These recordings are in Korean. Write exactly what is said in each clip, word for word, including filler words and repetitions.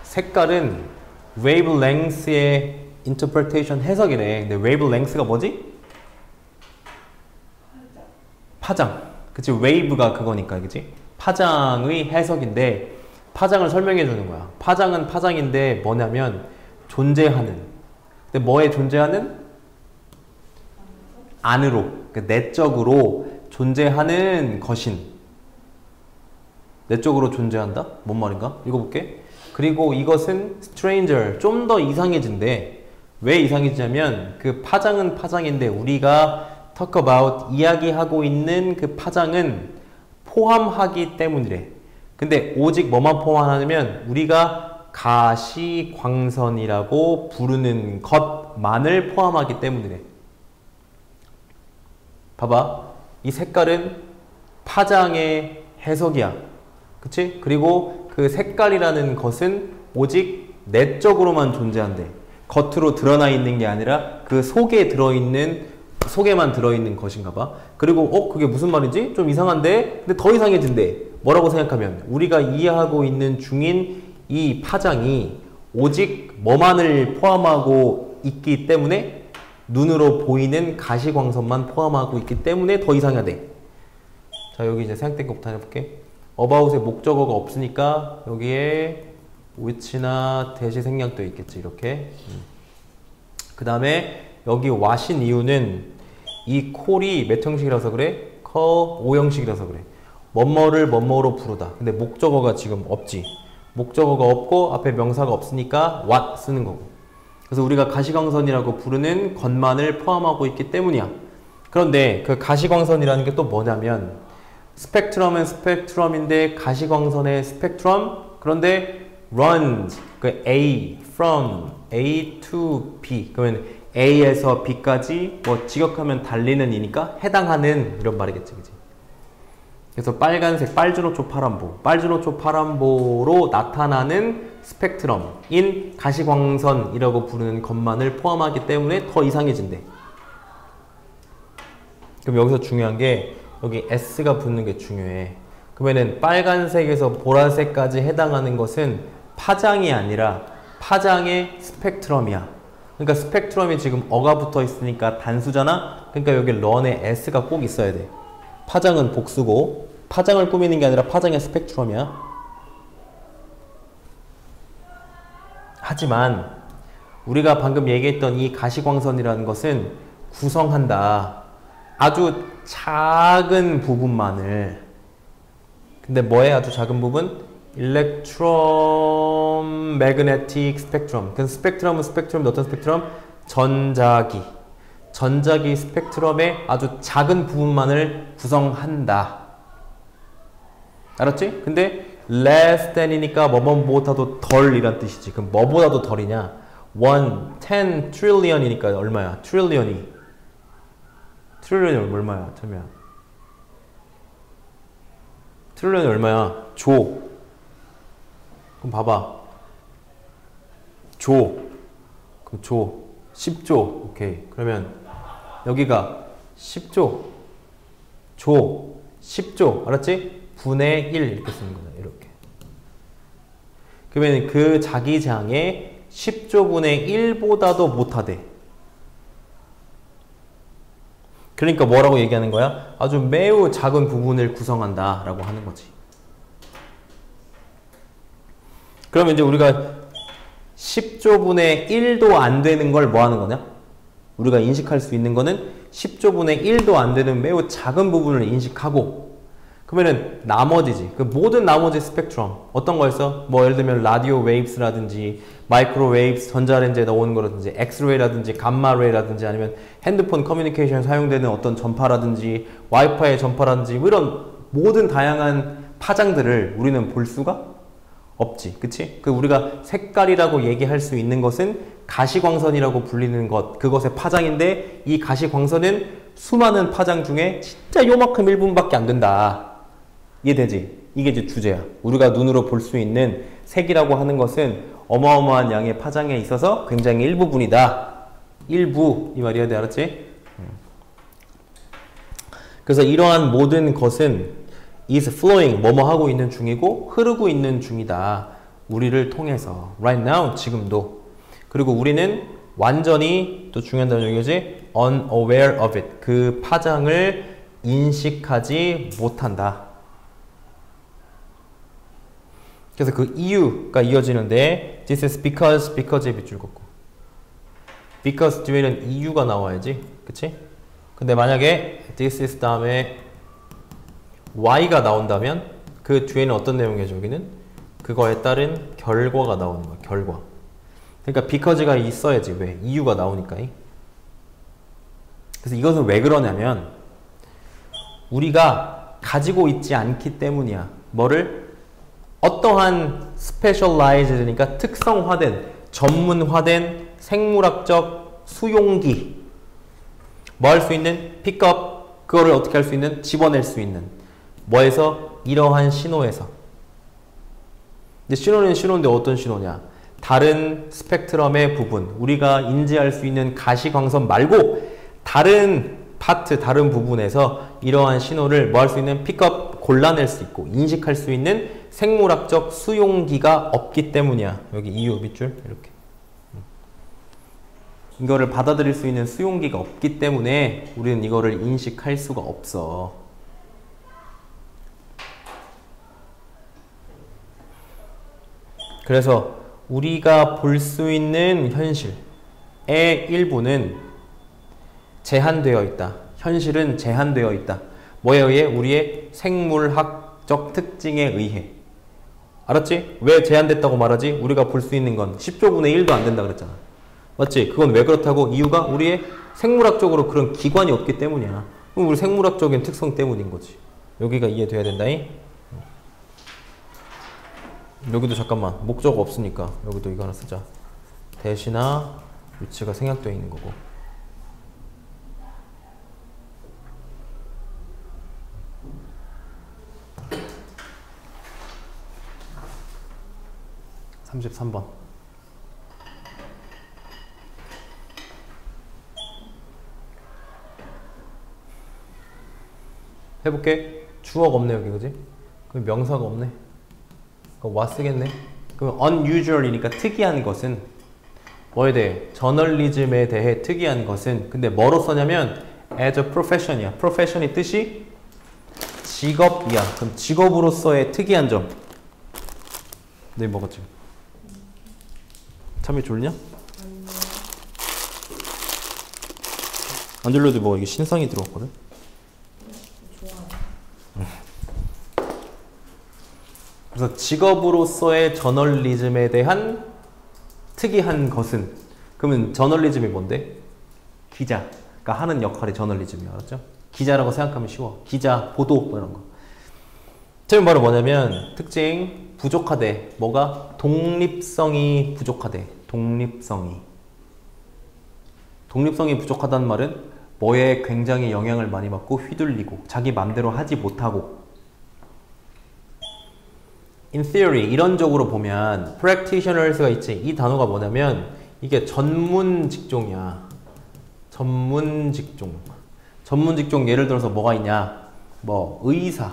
색깔은 wavelength의 interpretation 해석이래. 근데 wavelength가 뭐지? 파장. 그치? wave가 그거니까, 그치? 파장의 해석인데 파장을 설명해 주는 거야. 파장은 파장인데 뭐냐면 존재하는. 근데 뭐에 존재하는? 안으로, 그러니까 내적으로 존재하는 것인. 내적으로 존재한다? 뭔 말인가? 읽어볼게. 그리고 이것은 stranger, 좀 더 이상해진대. 왜 이상해지냐면 그 파장은 파장인데 우리가 talk about, 이야기하고 있는 그 파장은 포함하기 때문이래. 근데 오직 뭐만 포함하냐면 우리가 가시광선이라고 부르는 것만을 포함하기 때문이래. 봐봐. 이 색깔은 파장의 해석이야. 그치? 그리고 그 색깔이라는 것은 오직 내적으로만 존재한대. 겉으로 드러나 있는 게 아니라 그 속에 들어있는, 속에만 들어있는 것인가 봐. 그리고 어? 그게 무슨 말이지? 좀 이상한데? 근데 더 이상해진대. 뭐라고 생각하면 우리가 이해하고 있는 중인 이 파장이 오직 뭐만을 포함하고 있기 때문에 눈으로 보이는 가시광선만 포함하고 있기 때문에 더 이상하대. 자, 여기 이제 생략된 것부터 해볼게. about의 목적어가 없으니까 여기에 which나 대시 생략되어 있겠지. 이렇게. 음. 그 다음에 여기 what인 이유는 이 콜이 몇 형식이라서 그래? call 오 형식이라서 그래. 뭐뭐를 뭐뭐로 부르다. 근데 목적어가 지금 없지. 목적어가 없고 앞에 명사가 없으니까 what 쓰는 거고. 그래서 우리가 가시광선이라고 부르는 것만을 포함하고 있기 때문이야. 그런데 그 가시광선이라는 게 또 뭐냐면 스펙트럼은 스펙트럼인데 가시광선의 스펙트럼, 그런데 runs, 그 A, from A to B, 그러면 A에서 B까지 뭐 직역하면 달리는 이니까 해당하는 이런 말이겠지, 그치? 그래서 빨간색, 빨주노초 파란보, 빨주노초 파란보로 나타나는 스펙트럼인 가시광선이라고 부르는 것만을 포함하기 때문에 더 이상해진대. 그럼 여기서 중요한 게 여기 S가 붙는 게 중요해. 그러면은 빨간색에서 보라색까지 해당하는 것은 파장이 아니라 파장의 스펙트럼이야. 그러니까 스펙트럼이 지금 어가 붙어 있으니까 단수잖아? 그러니까 여기 런에 S가 꼭 있어야 돼. 파장은 복수고 파장을 꾸미는 게 아니라 파장의 스펙트럼이야. 하지만 우리가 방금 얘기했던 이 가시광선이라는 것은 구성한다. 아주 작은 부분만을. 근데 뭐에 아주 작은 부분? electromagnetic spectrum. 그 스펙트럼은 스펙트럼, 어떤 스펙트럼? 전자기. 전자기 스펙트럼의 아주 작은 부분만을 구성한다. 알았지? 근데 less than이니까 뭐뭐보다도 덜 이란 뜻이지. 그럼 뭐보다도 덜이냐? one, ten trillion이니까 얼마야? trillion이. 트릴리언이 얼마야? 참이야. 트릴리언이 얼마야? 조. 그럼 봐봐. 조. 그럼 조. 십조. 오케이. 그러면 여기가 십조. 조. 십조. 알았지? 분의 일 이렇게 쓰는 거야. 이렇게. 그러면 그 자기장에 십조분의 일보다도 못하대. 그러니까 뭐라고 얘기하는 거야? 아주 매우 작은 부분을 구성한다 라고 하는 거지. 그러면 이제 우리가 십조분의 일도 안 되는 걸 뭐 하는 거냐? 우리가 인식할 수 있는 거는 십조분의 일도 안 되는 매우 작은 부분을 인식하고, 그러면은 나머지지. 그 모든 나머지 스펙트럼 어떤 거였어? 뭐 예를 들면 라디오 웨이브스라든지 마이크로웨이브스, 전자레인지에 나오는 거라든지 엑스레이라든지 감마레이라든지 아니면 핸드폰 커뮤니케이션 사용되는 어떤 전파라든지 와이파이 전파라든지 뭐 이런 모든 다양한 파장들을 우리는 볼 수가 없지. 그치? 그 우리가 색깔이라고 얘기할 수 있는 것은 가시광선이라고 불리는 것, 그것의 파장인데 이 가시광선은 수많은 파장 중에 진짜 요만큼 일부분밖에 안 된다. 이해되지? 이게 이제 주제야. 우리가 눈으로 볼 수 있는 색이라고 하는 것은 어마어마한 양의 파장에 있어서 굉장히 일부분이다. 일부 이 말이야. 돼 알았지? 그래서 이러한 모든 것은 is flowing 뭐뭐 하고 있는 중이고 흐르고 있는 중이다. 우리를 통해서. Right now, 지금도. 그리고 우리는 완전히, 또 중요한 단어이지, unaware of it. 그 파장을 인식하지 못한다. 그래서 그 이유가 이어지는데 this is because, because에 빗줄 긋고 because 뒤에는 이유가 나와야지. 그치? 근데 만약에 this is 다음에 why가 나온다면 그 뒤에는 어떤 내용이죠? 여기는 그거에 따른 결과가 나오는 거야. 결과. 그러니까 because가 있어야지. 왜? 이유가 나오니까. 그래서 이것은 왜 그러냐면 우리가 가지고 있지 않기 때문이야. 뭐를? 어떠한 스페셜라이즈드니까 특성화된, 전문화된 생물학적 수용기. 뭐 할 수 있는? 픽업. 그거를 어떻게 할 수 있는? 집어낼 수 있는. 뭐에서? 이러한 신호에서. 근데 신호는 신호인데 어떤 신호냐? 다른 스펙트럼의 부분, 우리가 인지할 수 있는 가시광선 말고 다른 파트, 다른 부분에서 이러한 신호를 뭐 할 수 있는? 픽업, 골라낼 수 있고 인식할 수 있는 생물학적 수용기가 없기 때문이야. 여기 이유 밑줄 이렇게. 이거를 받아들일 수 있는 수용기가 없기 때문에 우리는 이거를 인식할 수가 없어. 그래서 우리가 볼 수 있는 현실의 일부는 제한되어 있다. 현실은 제한되어 있다. 뭐에 의해? 우리의 생물학적 특징에 의해. 알았지? 왜 제한됐다고 말하지? 우리가 볼 수 있는 건 십조분의 일도 안 된다 그랬잖아. 맞지? 그건 왜 그렇다고? 이유가 우리의 생물학적으로 그런 기관이 없기 때문이야. 그럼 우리 생물학적인 특성 때문인 거지. 여기가 이해돼야 된다잉? 여기도 잠깐만 목적 없으니까 여기도 이거 하나 쓰자. 대시나 위치가 생략되어 있는 거고. 삼십삼 번. 해볼게. 주어가 없네 여기, 그지? 그럼 명사가 없네. 그럼 what 쓰겠네. 그럼 unusual이니까 특이한 것은 뭐에 대해? 저널리즘에 대해 특이한 것은. 근데 뭐로 써냐면 as a profession이야. profession이 뜻이 직업이야. 그럼 직업으로서의 특이한 점. 네, 먹었지? 참이 졸냐? 안 졸려도 뭐 이게 신상이 들어왔거든? 그래서 직업으로서의 저널리즘에 대한 특이한 것은, 그러면 저널리즘이 뭔데? 기자가 하는 역할이 저널리즘이야. 알았죠? 기자라고 생각하면 쉬워. 기자, 보도 뭐 이런 거. 지금 바로 뭐냐면 특징 부족하대. 뭐가? 독립성이 부족하대. 독립성이. 독립성이 부족하다는 말은 뭐에 굉장히 영향을 많이 받고 휘둘리고 자기 맘대로 하지 못하고. In theory, 이론적으로 보면 practitioners가 있지. 이 단어가 뭐냐면 이게 전문 직종이야. 전문 직종. 전문 직종 예를 들어서 뭐가 있냐? 뭐 의사,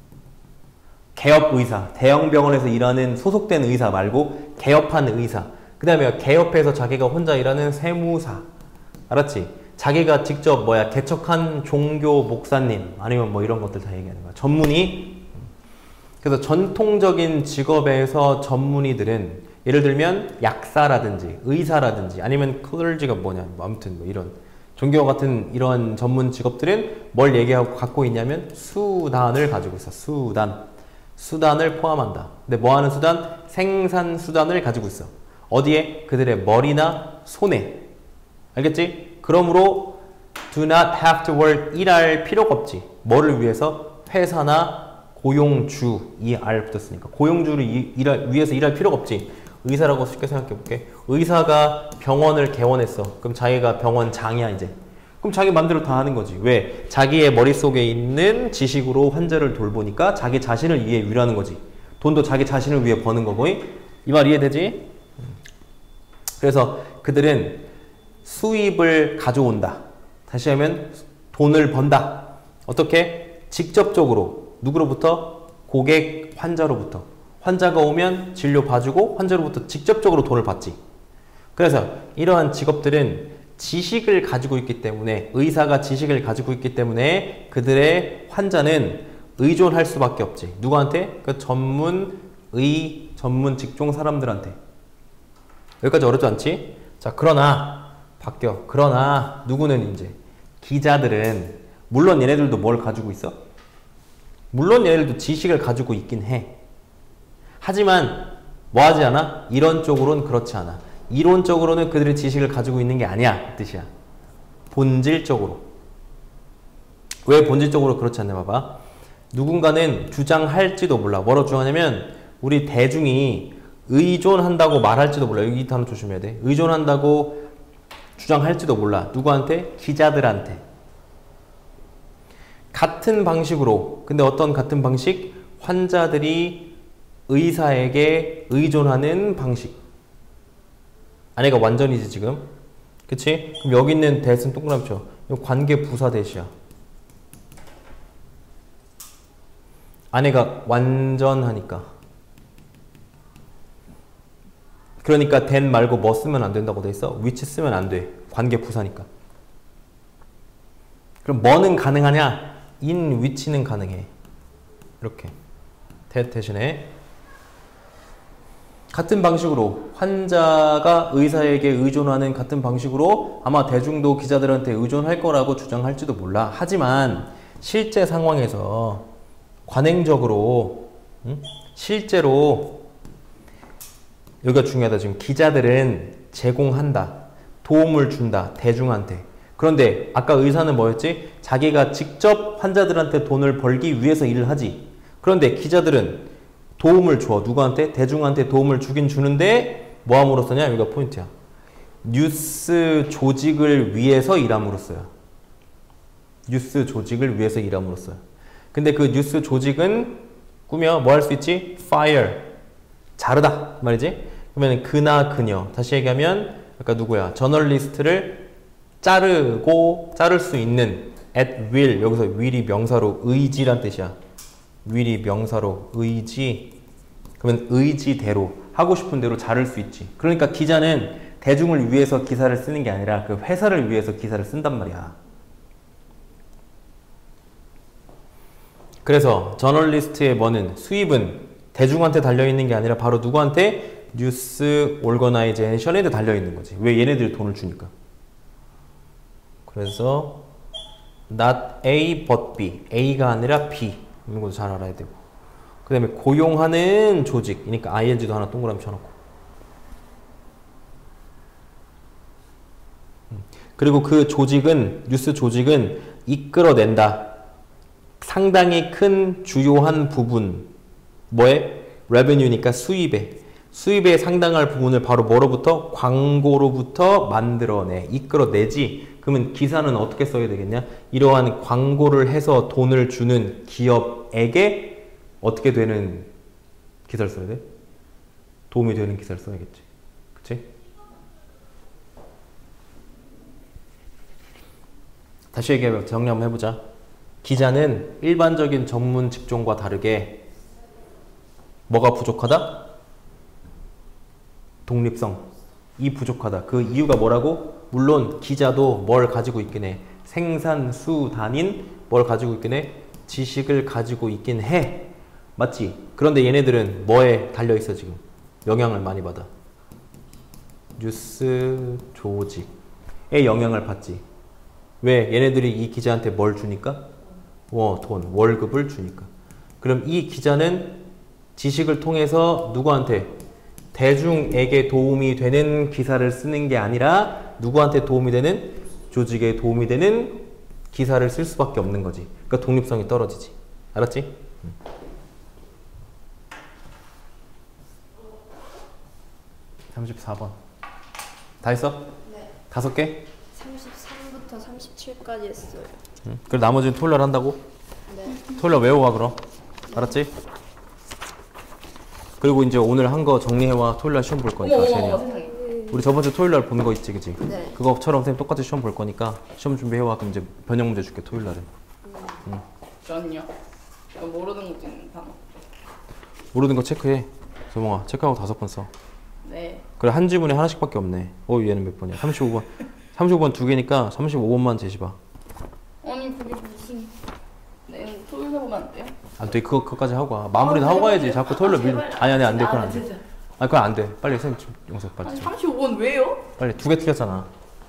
개업 의사, 대형 병원에서 일하는 소속된 의사 말고 개업한 의사. 그 다음에 개업해서 자기가 혼자 일하는 세무사. 알았지? 자기가 직접 뭐야 개척한 종교 목사님 아니면 뭐 이런 것들 다 얘기하는 거야. 전문의. 그래서 전통적인 직업에서 전문의들은 예를 들면 약사라든지 의사라든지 아니면 클러지가 뭐냐 뭐 아무튼 뭐 이런 종교 같은 이런 전문 직업들은 뭘 얘기하고 갖고 있냐면 수단을 가지고 있어. 수단. 수단을 포함한다. 근데 뭐 하는 수단? 생산 수단을 가지고 있어. 어디에? 그들의 머리나 손에. 알겠지? 그러므로 do not have to work. 일할 필요가 없지. 뭐를 위해서? 회사나 고용주. 이 R 붙었으니까. 고용주를 이, 일할, 위해서 일할 필요가 없지. 의사라고 쉽게 생각해 볼게. 의사가 병원을 개원했어. 그럼 자기가 병원장이야 이제. 그럼 자기 맘대로 다 하는 거지. 왜? 자기의 머릿속에 있는 지식으로 환자를 돌보니까 자기 자신을 위해 위로하는 거지. 돈도 자기 자신을 위해 버는 거고. 이 말 이해되지? 그래서 그들은 수입을 가져온다. 다시 하면 돈을 번다. 어떻게? 직접적으로. 누구로부터? 고객, 환자로부터. 환자가 오면 진료 봐주고 환자로부터 직접적으로 돈을 받지. 그래서 이러한 직업들은 지식을 가지고 있기 때문에 의사가 지식을 가지고 있기 때문에 그들의 환자는 의존할 수밖에 없지. 누구한테? 그 전문 의 전문 직종 사람들한테. 여기까지 어렵지 않지? 자, 그러나 바뀌어. 그러나 누구는 이제 기자들은 물론 얘네들도 뭘 가지고 있어? 물론 얘네들도 지식을 가지고 있긴 해. 하지만 뭐 하지 않아? 이론적으로는 그렇지 않아. 이론적으로는 그들의 지식을 가지고 있는 게 아니야. 그 뜻이야. 본질적으로. 왜 본질적으로 그렇지 않냐 봐봐. 누군가는 주장할지도 몰라. 뭐라고 주장하냐면 우리 대중이 의존한다고 말할지도 몰라. 이 단어 조심해야 돼. 의존한다고 주장할지도 몰라. 누구한테? 기자들한테. 같은 방식으로. 근데 어떤 같은 방식? 환자들이 의사에게 의존하는 방식. 아내가 완전이지 지금. 그치? 그럼 여기 있는 대는 동그라미 쳐. 관계 부사 대시야. 아내가 완전하니까. 그러니까 then 말고 뭐 쓰면 안 된다고 돼 있어? which 쓰면 안 돼. 관계 부사니까. 그럼 뭐는 가능하냐? in which는 가능해. 이렇게. that 대신에 같은 방식으로 환자가 의사에게 의존하는 같은 방식으로 아마 대중도 기자들한테 의존할 거라고 주장할지도 몰라. 하지만 실제 상황에서 관행적으로 응? 실제로 여기가 중요하다. 지금 기자들은 제공한다. 도움을 준다. 대중한테. 그런데 아까 의사는 뭐였지? 자기가 직접 환자들한테 돈을 벌기 위해서 일을 하지. 그런데 기자들은 도움을 줘. 누구한테? 대중한테 도움을 주긴 주는데 뭐함으로써냐? 여기가 포인트야. 뉴스 조직을 위해서 일함으로써요. 뉴스 조직을 위해서 일함으로써요. 근데 그 뉴스 조직은 꾸며 뭐 할 수 있지? fire. 자르다. 말이지? 그러면 그나 그녀. 다시 얘기하면 아까 누구야? 저널리스트를 자르고 자를 수 있는 at will. 여기서 will이 명사로 의지란 뜻이야. will이 명사로 의지. 그러면 의지대로 하고 싶은 대로 자를 수 있지. 그러니까 기자는 대중을 위해서 기사를 쓰는 게 아니라 그 회사를 위해서 기사를 쓴단 말이야. 그래서 저널리스트의 뭐는 수입은 대중한테 달려있는 게 아니라 바로 누구한테? 뉴스 오거나이제이션에 달려있는 거지. 왜? 얘네들이 돈을 주니까. 그래서 not A but B. A가 아니라 B. 이런 것도 잘 알아야 되고. 그 다음에 고용하는 조직. 그러니까 아이엔지도 하나 동그라미 쳐놓고. 그리고 그 조직은, 뉴스 조직은 이끌어낸다. 상당히 큰 주요한 부분. 뭐에? revenue니까 수입에. 수입에 상당한 부분을 바로 뭐로부터? 광고로부터 만들어내. 이끌어내지. 그러면 기사는 어떻게 써야 되겠냐? 이러한 광고를 해서 돈을 주는 기업에게 어떻게 되는 기사를 써야 돼? 도움이 되는 기사를 써야겠지. 그치? 다시 얘기해, 정리 한번 해보자. 기자는 일반적인 전문 직종과 다르게 뭐가 부족하다? 독립성. 이 부족하다. 그 이유가 뭐라고? 물론 기자도 뭘 가지고 있긴 해. 생산수단인 뭘 가지고 있긴 해? 지식을 가지고 있긴 해. 맞지? 그런데 얘네들은 뭐에 달려있어 지금? 영향을 많이 받아. 뉴스 조직에 영향을 받지. 왜? 얘네들이 이 기자한테 뭘 주니까? 어, 돈, 월급을 주니까. 그럼 이 기자는 지식을 통해서 누구한테? 대중에게 도움이 되는 기사를 쓰는 게 아니라 누구한테 도움이 되는? 조직에 도움이 되는 기사를 쓸 수밖에 없는 거지. 그러니까 독립성이 떨어지지. 알았지? 응. 삼십사 번. 다 했어? 네. 다섯 개? 삼십삼부터 삼십칠까지 했어요. 응. 그럼 나머지는 토요일 날 한다고? 네. 토요일 날 외워와 그럼. 알았지? 그리고 이제 오늘 한 거 정리해와. 토요일 날 시험 볼 거니까. 세상에. 우리 저번 주 토요일 날 본 거 있지, 그치? 네. 그거처럼 선생님 똑같이 시험 볼 거니까 시험 준비해와. 그럼 이제 변형 문제 줄게, 토요일 날은. 응. 전요? 모르는 거 있는 단어. 모르는 거 체크해. 소몽아, 체크하고 다섯 번 써. 네. 그래, 한 지문에 하나씩밖에 없네. 어, 얘는 몇 번이야? 삼십오 번. 삼십오 번 두 개니까 삼십오 번만 제시봐. 아니 그게 무슨 내용 토요일 해보면 안 돼요? 안 돼. 그거, 그거까지 하고 와. 마무리는 하고 가야지. 자꾸 토요일로 밀. 아니, 아니, 안 돼. 그건 안 돼. 아니, 그건 안 돼. 빨리 선생님 좀 영석 빨리. 아니 삼십오 번 왜요? 빨리 두 개 틀렸잖아.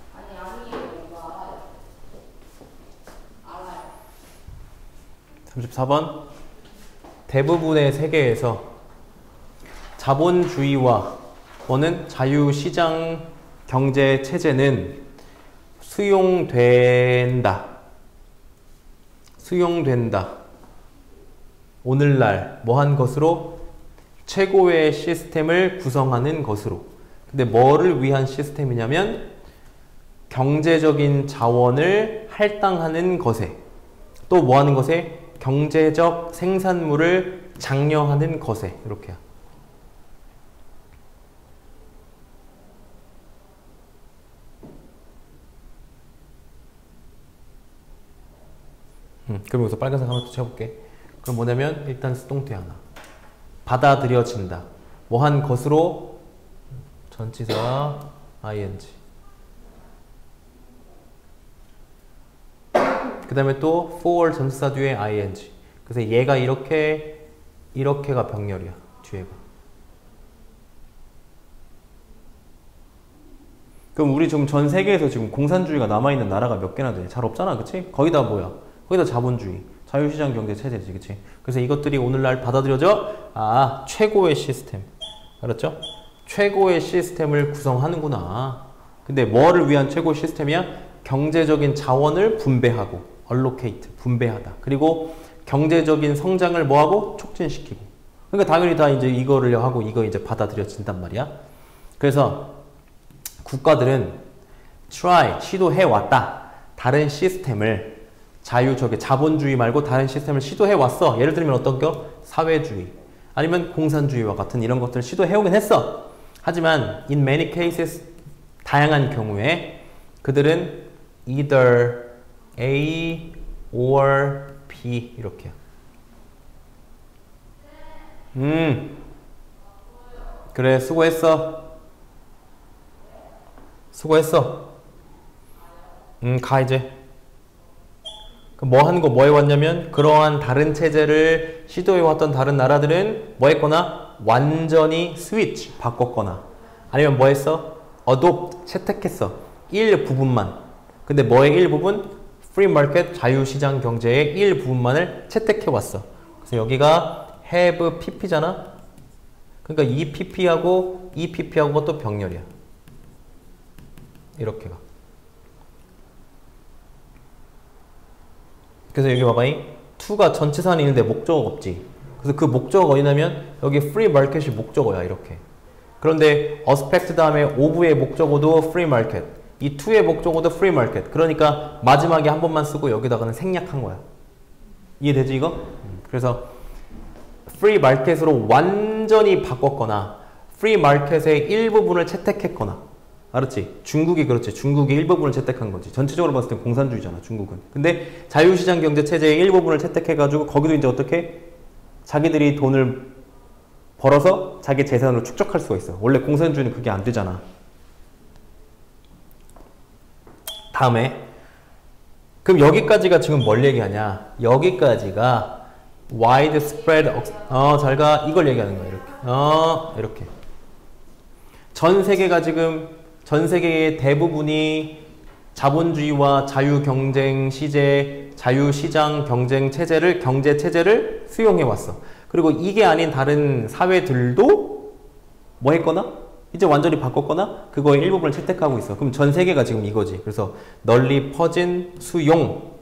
삼십사 번. 대부분의 세계에서 자본주의와 또는 자유시장 경제 체제는 수용된다. 수용된다. 오늘날 뭐한 것으로? 최고의 시스템을 구성하는 것으로. 근데 뭐를 위한 시스템이냐면 경제적인 자원을 할당하는 것에, 또 뭐하는 것에? 경제적 생산물을 장려하는 것에. 이렇게요. 음, 그럼 여기서 빨간색 하나 또 채워볼게. 그럼 뭐냐면 일단 수동태 하나. 받아들여진다. 뭐한 것으로? 전치사 ing. 그 다음에 또 for 전치사 뒤에 ing. 그래서 얘가 이렇게 이렇게가 병렬이야. 뒤에가. 그럼 우리 지금 전 세계에서 지금 공산주의가 남아있는 나라가 몇 개나 돼? 잘 없잖아, 그치? 거의 다 뭐야? 거의 다 자본주의, 자유시장 경제 체제지, 그치? 그래서 이것들이 오늘날 받아들여져? 아, 최고의 시스템. 알았죠? 최고의 시스템을 구성하는구나. 근데 뭐를 위한 최고의 시스템이야? 경제적인 자원을 분배하고, allocate, 분배하다. 그리고 경제적인 성장을 뭐하고? 촉진시키고. 그러니까 당연히 다 이제 이거를 하고 이거 이제 받아들여진단 말이야. 그래서 국가들은 try, 시도해왔다. 다른 시스템을 자유, 저게 자본주의 말고 다른 시스템을 시도해왔어. 예를 들면 어떤 거? 사회주의. 아니면 공산주의와 같은 이런 것들을 시도해오긴 했어. 하지만 in many cases, 다양한 경우에 그들은 either A or B 이렇게요. 음, 그래, 수고했어. 수고했어. 음, 가 이제. 뭐 하는 거, 뭐 해왔냐면 그러한 다른 체제를 시도해왔던 다른 나라들은 뭐 했거나 완전히 스위치, 바꿨거나 아니면 뭐 했어? adopt, 채택했어. 일부분만. 근데 뭐의 일부분? free market, 자유시장 경제의 일부분만을 채택해왔어. 그래서 여기가 have pp잖아? 그러니까 이 pp하고 이 pp하고 또 병렬이야. 이렇게가. 그래서 여기 봐봐잉. to가 전치사는 있는데 목적어가 없지. 그래서 그 목적어가 어디냐면 여기 free market이 목적어야. 이렇게. 그런데 aspect 다음에 of의 목적어도 free market. 이 to의 목적어도 free market. 그러니까 마지막에 한 번만 쓰고 여기다가는 생략한 거야. 이해되지 이거? 그래서 free market으로 완전히 바꿨거나 free market의 일부분을 채택했거나. 알았지? 중국이 그렇지. 중국이 일부분을 채택한 거지. 전체적으로 봤을 때 공산주의잖아, 중국은. 근데 자유시장 경제 체제의 일부분을 채택해가지고 거기도 이제 어떻게? 자기들이 돈을 벌어서 자기 재산으로 축적할 수가 있어. 원래 공산주의는 그게 안 되잖아. 다음에 그럼 여기까지가 지금 뭘 얘기하냐? 여기까지가 widespread, 어, 잘 가. 이걸 얘기하는 거야, 이렇게. 어, 이렇게. 전 세계가 지금 전 세계의 대부분이 자본주의와 자유경쟁 시제, 자유시장 경쟁 체제를, 경제 체제를 수용해 왔어. 그리고 이게 아닌 다른 사회들도 뭐 했거나? 이제 완전히 바꿨거나? 그거의 일부분을 채택하고 있어. 그럼 전 세계가 지금 이거지. 그래서 널리 퍼진 수용.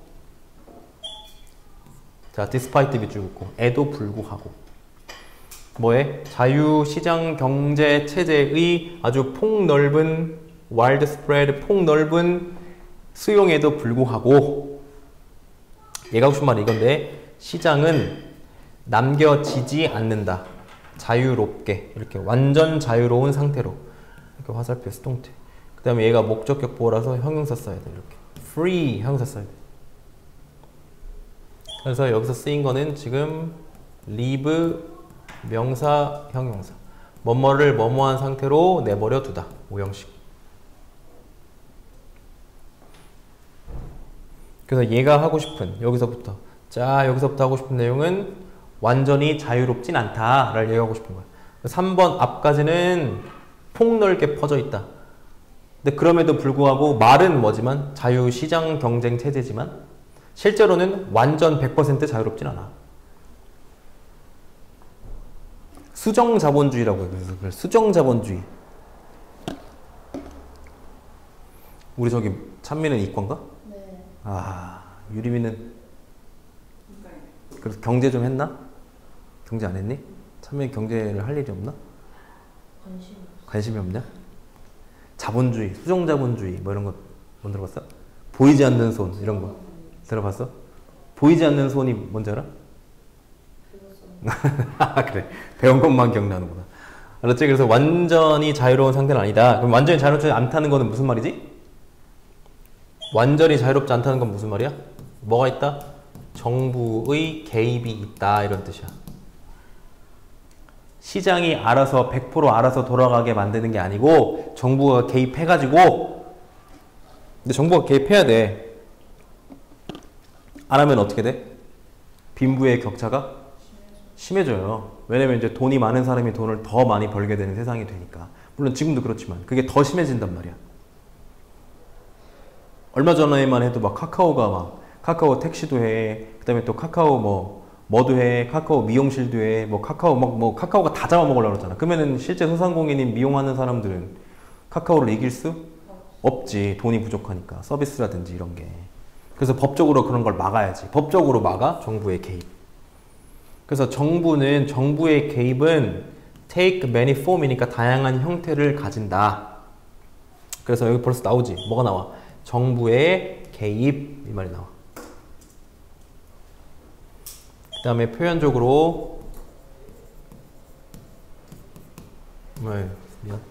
자, despite 밑줄 긋고, 에도 불구하고. 뭐에? 자유시장 경제 체제의 아주 폭넓은 widespread, 폭넓은 수용에도 불구하고 얘가 하고 싶은 말이 이건데 시장은 남겨지지 않는다. 자유롭게 이렇게 완전 자유로운 상태로 이렇게 화살표 수동태. 그 다음에 얘가 목적격 보호라서 형용사 써야 돼. 이렇게 free 형용사 써야 돼. 그래서 여기서 쓰인 거는 지금 leave 명사, 형용사. 뭐뭐를 뭐뭐한 상태로 내버려 두다. 오형식. 그래서 얘가 하고 싶은 여기서부터 자 여기서부터 하고 싶은 내용은 완전히 자유롭진 않다를 얘기하고 싶은 거야. 삼 번 앞까지는 폭넓게 퍼져 있다. 근데 그럼에도 불구하고 말은 뭐지만 자유시장 경쟁 체제지만 실제로는 완전 백 퍼센트 자유롭진 않아. 수정자본주의라고 해요. 그래서 수정자본주의. 우리 저기 찬미는 이과인가? 네. 아, 유리미는 그래서 경제 좀 했나? 경제 안 했니? 찬미 경제를 할 일이 없나? 관심. 관심이 없냐? 자본주의, 수정자본주의 뭐 이런 거 못 들어봤어? 보이지 않는 손 이런 거 들어봤어? 보이지 않는 손이 뭔지 알아? 아 그래 배운 것만 기억나는구나. 알았지? 그래서 완전히 자유로운 상태는 아니다. 그럼 완전히 자유롭지 않다는 거는 무슨 말이지? 완전히 자유롭지 않다는 건 무슨 말이야? 뭐가 있다? 정부의 개입이 있다 이런 뜻이야. 시장이 알아서 백 퍼센트 알아서 돌아가게 만드는 게 아니고 정부가 개입해가지고 근데 정부가 개입해야 돼. 안 하면 어떻게 돼? 빈부의 격차가 심해져요. 왜냐면 이제 돈이 많은 사람이 돈을 더 많이 벌게 되는 세상이 되니까. 물론 지금도 그렇지만 그게 더 심해진단 말이야. 얼마 전에만 해도 막 카카오가 막 카카오 택시도 해. 그 다음에 또 카카오 뭐 뭐도 해. 카카오 미용실도 해. 뭐 카카오 막 뭐 카카오가 다 잡아먹으려고 그러잖아. 그러면은 실제 소상공인인 미용하는 사람들은 카카오를 이길 수 없지. 돈이 부족하니까. 서비스라든지 이런 게. 그래서 법적으로 그런 걸 막아야지. 법적으로 막아. 정부의 개입. 그래서 정부는 정부의 개입은 take many form이니까 다양한 형태를 가진다. 그래서 여기 벌써 나오지. 뭐가 나와? 정부의 개입 이 말이 나와. 그 다음에 표현적으로 네, 미안.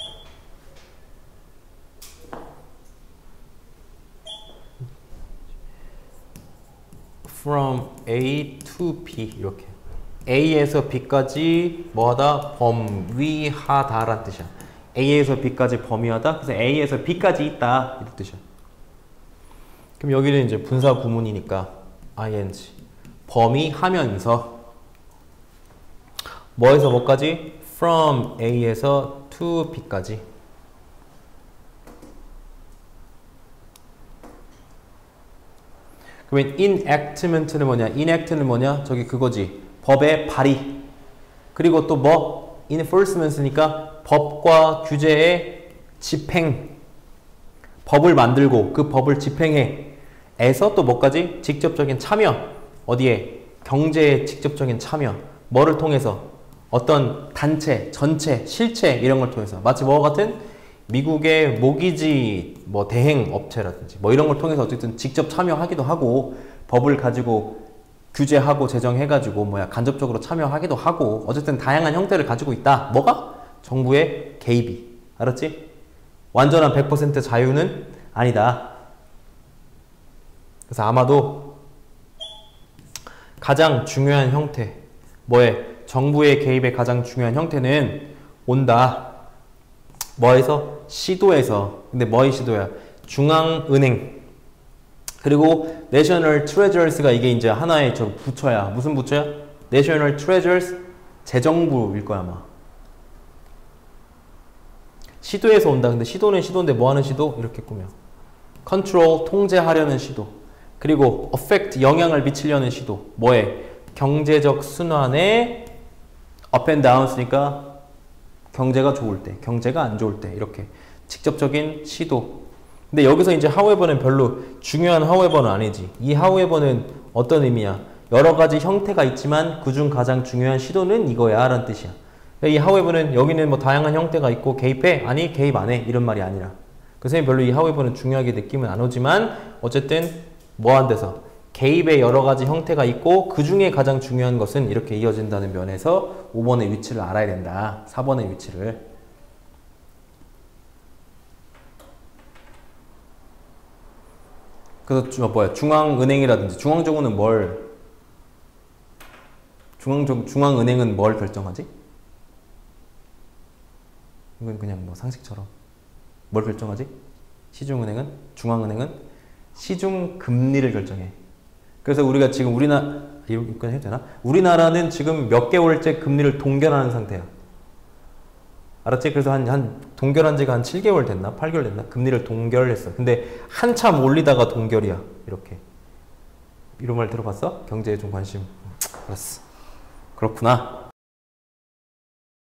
from A to B 이렇게 A에서 B까지 뭐하다? 범위하다 라는 뜻이야. A에서 B까지 범위하다. 그래서 A에서 B까지 있다 이런 뜻이야. 그럼 여기는 이제 분사 구문이니까 ing 범위하면서 뭐에서 뭐까지? from A에서 to B까지. 그러면 enactment는 뭐냐? enact는 뭐냐? 저기 그거지. 법의 발의. 그리고 또 뭐? enforcement이니까 법과 규제의 집행. 법을 만들고 그 법을 집행해. 에서 또 뭐까지? 직접적인 참여. 어디에? 경제의 직접적인 참여. 뭐를 통해서? 어떤 단체, 전체, 실체 이런 걸 통해서. 마치 뭐와 같은? 미국의 모기지 뭐 대행 업체라든지 뭐 이런 걸 통해서 어쨌든 직접 참여하기도 하고 법을 가지고 규제하고 제정해가지고 뭐야 간접적으로 참여하기도 하고 어쨌든 다양한 형태를 가지고 있다. 뭐가? 정부의 개입이. 알았지? 완전한 백 퍼센트 자유는 아니다. 그래서 아마도 가장 중요한 형태 뭐에? 정부의 개입의 가장 중요한 형태는 온다. 뭐에서? 시도에서. 근데 뭐의 시도야? 중앙은행. 그리고 National Treasures가 이게 이제 하나의 저 부처야. 무슨 부처야? National Treasures 재정부일 거야 아마. 시도에서 온다. 근데 시도는 시도인데 뭐 하는 시도? 이렇게 꾸며. Control 통제하려는 시도. 그리고 Affect 영향을 미치려는 시도. 뭐에? 경제적 순환에 up and downs니까 경제가 좋을 때, 경제가 안 좋을 때 이렇게 직접적인 시도. 근데 여기서 이제 however는 별로 중요한 however는 아니지. 이 however는 어떤 의미야? 여러 가지 형태가 있지만 그중 가장 중요한 시도는 이거야 라는 뜻이야. 이 however는 여기는 뭐 다양한 형태가 있고 개입해? 아니 개입 안 해 이런 말이 아니라. 그래서 별로 이 however는 중요하게 느낌은 안 오지만 어쨌든 뭐한 데서 개입의 여러 가지 형태가 있고 그 중에 가장 중요한 것은 이렇게 이어진다는 면에서 오 번의 위치를 알아야 된다. 사 번의 위치를. 그래서 주, 뭐야 중앙은행이라든지 중앙정부는 뭘? 중앙, 중앙은행은 뭘 결정하지? 이건 그냥 뭐 상식처럼. 뭘 결정하지? 시중은행은? 중앙은행은? 시중금리를 결정해. 그래서 우리가 지금 우리나라, 이건 해도 되나? 우리나라는 지금 몇 개월째 금리를 동결하는 상태야. 알았지? 그래서 한, 한, 동결한 지가 한 칠 개월 됐나? 팔 개월 됐나? 금리를 동결했어. 근데 한참 올리다가 동결이야. 이렇게. 이런 말 들어봤어? 경제에 좀 관심. 알았어. 그렇구나.